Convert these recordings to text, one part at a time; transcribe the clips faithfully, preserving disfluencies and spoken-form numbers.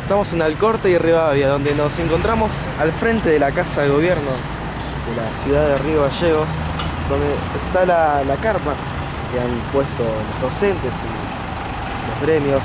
Estamos en Alcorte y Rivadavia, donde nos encontramos al frente de la Casa de Gobierno de la ciudad de Río Gallegos, donde está la, la carpa que han puesto los docentes y los gremios.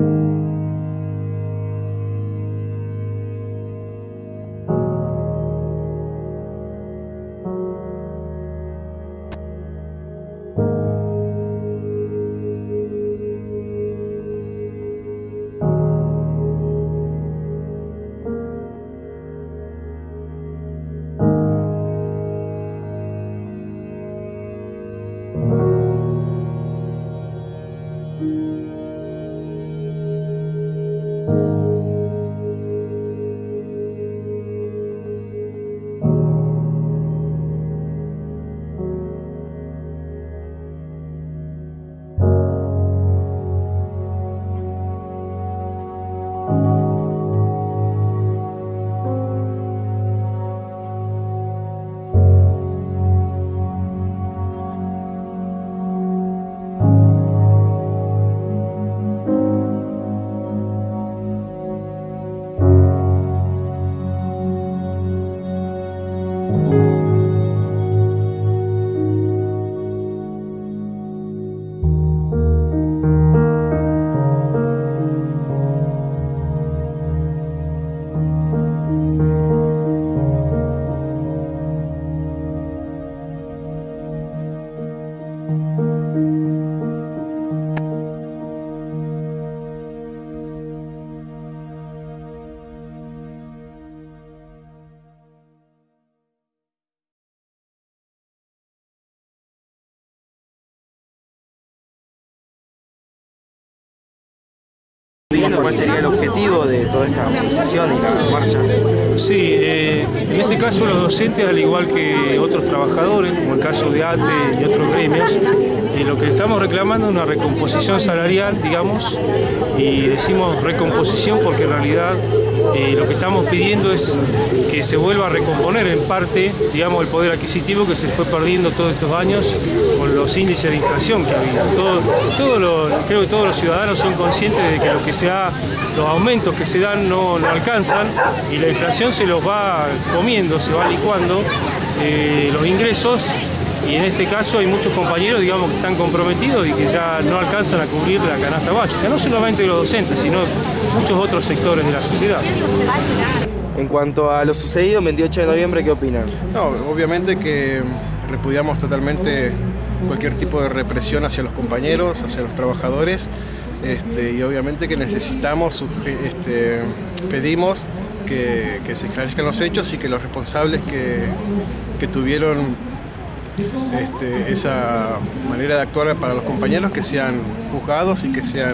¿Cuál sería el objetivo de toda esta movilización y la marcha? Sí, eh, en este caso los docentes, al igual que otros trabajadores, como el caso de A T E y otros gremios, eh, lo que estamos reclamando es una recomposición salarial, digamos, y decimos recomposición porque en realidad eh, lo que estamos pidiendo es que se vuelva a recomponer en parte, digamos, el poder adquisitivo que se fue perdiendo todos estos años con los índices de inflación que había. Todo, todo lo, creo que todos los ciudadanos son conscientes de que lo que se ha, los aumentos que se dan no, no alcanzan y la inflación se los va comiendo, se va licuando eh, los ingresos, y en este caso hay muchos compañeros, digamos, que están comprometidos y que ya no alcanzan a cubrir la canasta básica, no solamente los docentes, sino muchos otros sectores de la sociedad. En cuanto a lo sucedido el veintiocho de noviembre, ¿qué opinan? No, obviamente que repudiamos totalmente cualquier tipo de represión hacia los compañeros, hacia los trabajadores, este, y obviamente que necesitamos, este, pedimos que, que se esclarezcan los hechos y que los responsables que, que tuvieron este, esa manera de actuar para los compañeros que sean juzgados y que sean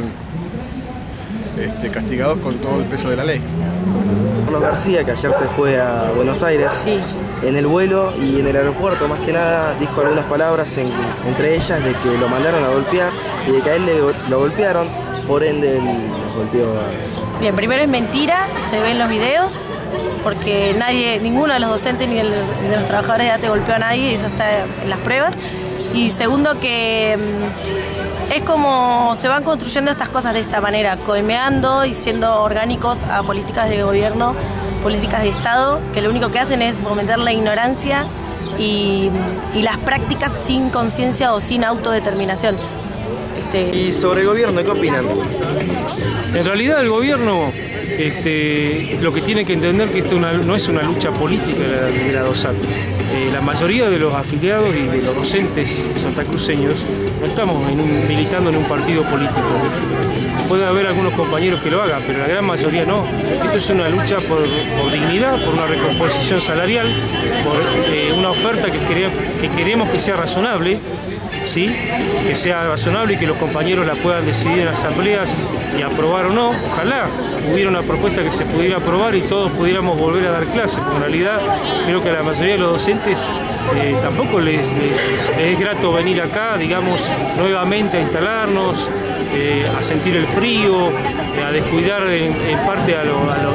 este, castigados con todo el peso de la ley. Carlos García, que ayer se fue a Buenos Aires, sí. En el vuelo y en el aeropuerto, más que nada, dijo algunas palabras, en, entre ellas de que lo mandaron a golpear y de que a él le, lo golpearon, por ende él lo golpeó. Bien, primero es mentira, se ven los videos, porque nadie, ninguno de los docentes ni el, de los trabajadores de A T E golpeó a nadie, y eso está en las pruebas. Y segundo, que es como se van construyendo estas cosas de esta manera, coimeando y siendo orgánicos a políticas de gobierno, políticas de Estado, que lo único que hacen es fomentar la ignorancia y, y las prácticas sin conciencia o sin autodeterminación. Este... ¿Y sobre el gobierno, qué opinan? En realidad el gobierno este, lo que tiene que entender que esto una, no es una lucha política de la, de la DOSAT. Eh, la mayoría de los afiliados y de los docentes santacruceños no estamos en un, militando en un partido político. Puede haber algunos compañeros que lo hagan, pero la gran mayoría no. Esto es una lucha por, por dignidad, por una recomposición salarial, por eh, una oferta que, quere, que queremos que sea razonable, ¿sí? Que sea razonable y que los compañeros la puedan decidir en asambleas y aprobar o no. Ojalá hubiera una propuesta que se pudiera aprobar y todos pudiéramos volver a dar clases, porque en realidad creo que a la mayoría de los docentes eh, tampoco les, les, les es grato venir acá, digamos, nuevamente a instalarnos, eh, a sentir el frío, eh, a descuidar en, en parte a, lo, a, los, a, los,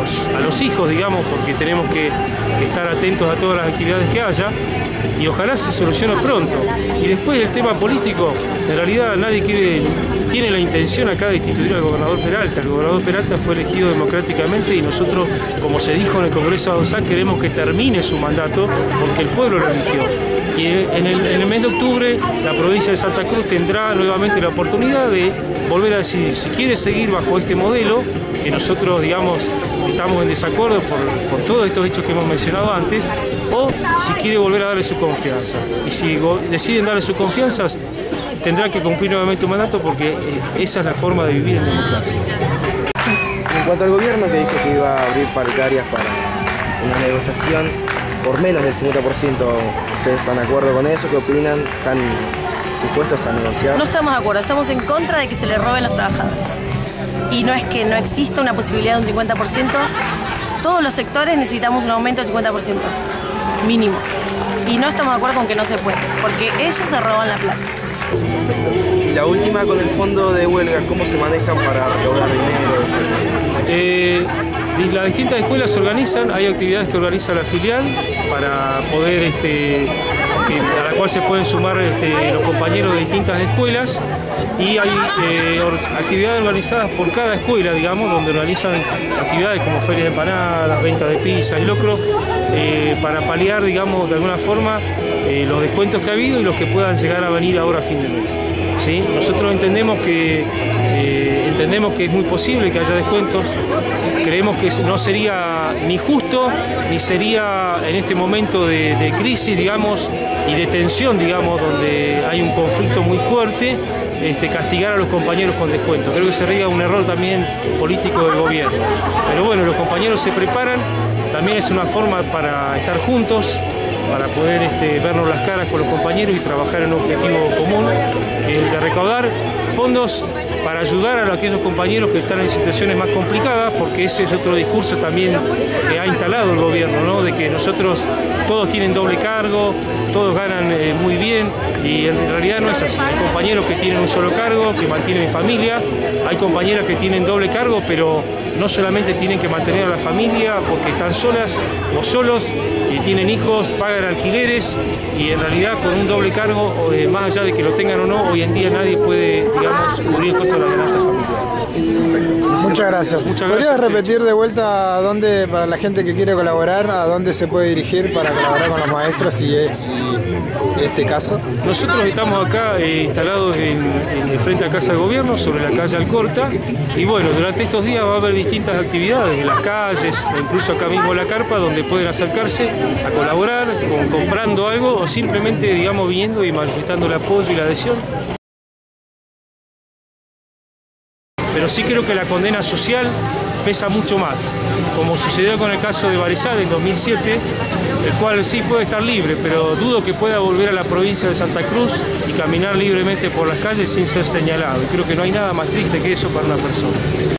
a los hijos, digamos, porque tenemos que estar atentos a todas las actividades que haya, y ojalá se solucione pronto. Y después el tema político, en realidad nadie quiere, tiene la intención acá de instituir al gobernador Peralta. El gobernador Peralta fue elegido democráticamente y nosotros, como se dijo en el Congreso de Adosá, queremos que termine su mandato porque el pueblo lo eligió. Y en el, en el mes de octubre la provincia de Santa Cruz tendrá nuevamente la oportunidad de volver a decidir si quiere seguir bajo este modelo, que nosotros, digamos, estamos en desacuerdo por, por todos estos hechos que hemos mencionado antes, o si quiere volver a darle su confianza. Y si deciden darle su confianza, tendrá que cumplir nuevamente un mandato, porque esa es la forma de vivir en democracia. En cuanto al gobierno, que dijo que iba a abrir paritarias para una negociación por menos del cincuenta por ciento, ¿ustedes están de acuerdo con eso? ¿Qué opinan? ¿Están dispuestos a negociar? No estamos de acuerdo, estamos en contra de que se le roben los trabajadores. Y no es que no exista una posibilidad de un cincuenta por ciento, todos los sectores necesitamos un aumento del cincuenta por ciento, mínimo. Y no estamos de acuerdo con que no se puede, porque ellos se roban la plata. Y la última, con el fondo de huelga, ¿cómo se manejan para recaudar dinero? Eh, las distintas escuelas se organizan, hay actividades que organiza la filial para poder, este, que, a la cual se pueden sumar este, los compañeros de distintas escuelas, y hay eh, or, actividades organizadas por cada escuela, digamos, donde organizan actividades como ferias de empanadas, venta de pizza y locro, eh, para paliar, digamos, de alguna forma eh, los descuentos que ha habido y los que puedan llegar a venir ahora a fin de mes. ¿Sí? Nosotros entendemos que, eh, entendemos que es muy posible que haya descuentos, creemos que no sería ni justo, ni sería en este momento de, de crisis, digamos, y de tensión, digamos, donde hay un conflicto muy fuerte, este, castigar a los compañeros con descuentos. Creo que sería un error también político del gobierno. Pero bueno, los compañeros se preparan, también es una forma para estar juntos, para poder este, vernos las caras con los compañeros y trabajar en un objetivo común, que es el de recaudar fondos para ayudar a aquellos compañeros que están en situaciones más complicadas, porque ese es otro discurso también que ha instalado el gobierno, ¿no? De que nosotros todos tienen doble cargo, todos ganan eh, muy bien, y en realidad no es así. Hay compañeros que tienen un solo cargo, que mantienen familia, hay compañeras que tienen doble cargo, pero no solamente tienen que mantener a la familia porque están solas o solos y tienen hijos, pagan alquileres, y en realidad con un doble cargo, eh, más allá de que lo tengan o no, hoy en día nadie puede, digamos, cubrir el costo de la canasta familiar. Muchas gracias. Muchas ¿Podrías gracias. repetir de vuelta a dónde, para la gente que quiere colaborar, a dónde se puede dirigir para colaborar con los maestros y, y este caso? Nosotros estamos acá eh, instalados en, en frente a Casa de Gobierno, sobre la calle Alcorta, y bueno, durante estos días va a haber distintas actividades en las calles, o incluso acá mismo en la carpa, donde pueden acercarse a colaborar, con, comprando algo, o simplemente, digamos, viniendo y manifestando el apoyo y la adhesión. Pero sí creo que la condena social pesa mucho más, como sucedió con el caso de Varezal en dos mil siete, el cual sí puede estar libre, pero dudo que pueda volver a la provincia de Santa Cruz y caminar libremente por las calles sin ser señalado. Y creo que no hay nada más triste que eso para una persona.